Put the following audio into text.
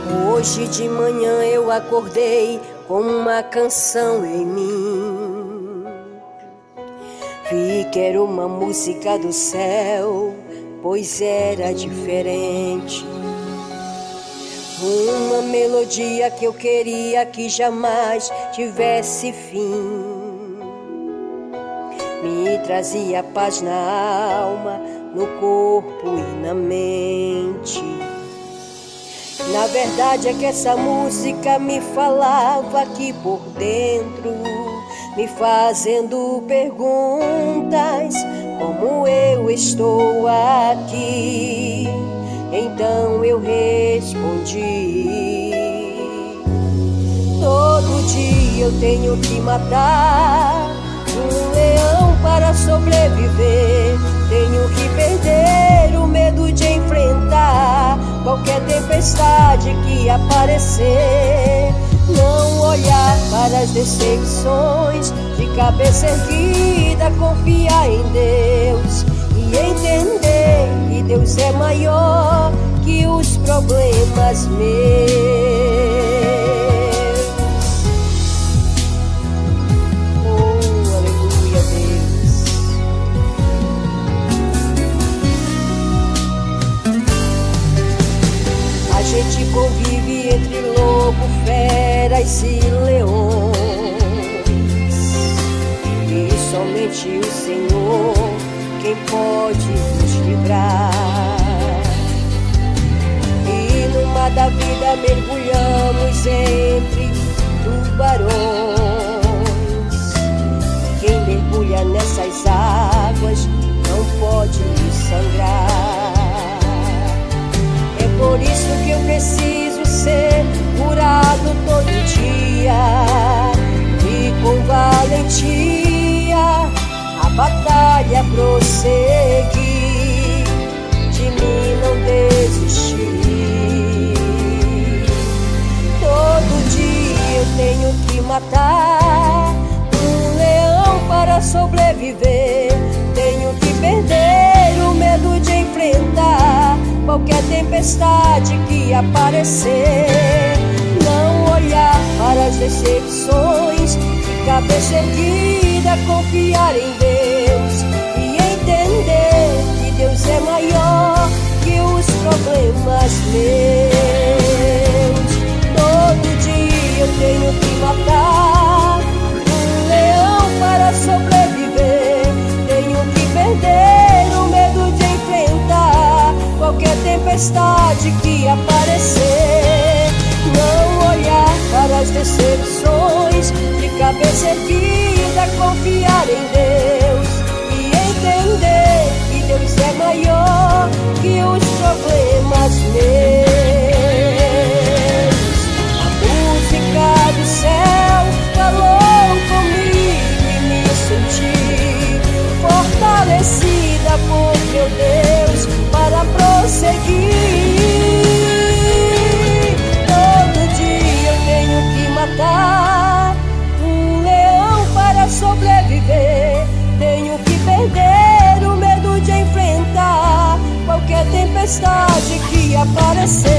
Hoje de manhã eu acordei com uma canção em mim. Vi que era uma música do céu, pois era diferente. Uma melodia que eu queria que jamais tivesse fim. Me trazia paz na alma, no corpo e na mente. Na verdade é que essa música me falava aqui por dentro, me fazendo perguntas, como eu estou aqui. Então eu respondi: todo dia eu tenho que matar um leão para sobreviver. Tenho que perder o medo de enfrentar qualquer tempestade que aparecer. Não olhar para as decepções, de cabeça erguida, confiar em Deus e entender que Deus é maior que os problemas meus. A gente convive entre lobo, feras e leões, e somente o Senhor quem pode nos livrar. E no mar da vida mergulhamos entre tubarões. Quem mergulha nessas águas não pode nos sangrar. Por isso que eu preciso ser curado todo dia e com valentia a batalha prosseguir, de mim não desistir. Todo dia eu tenho que matar um leão para sobreviver. Tenho que perder o medo de enfrentar qualquer tempestade que aparecer. Não olhar para as decepções, de cabeça erguida, confiar em Deus e entender que Deus é maior que os problemas meus. Todo dia eu tenho que matar um leão para sobreviver. Tenho que perder o medo de enfrentar qualquer tempestade que aparecer. Não olhar para as decepções, de cabeça erguida, confiar em Deus e entender que Deus é maior que os problemas meus. A música do céu falou comigo e me senti fortalecida por meu Deus para prosseguir. Todo dia eu tenho que matar um leão para sobreviver. Tenho que perder o medo de enfrentar qualquer tempestade que aparecer.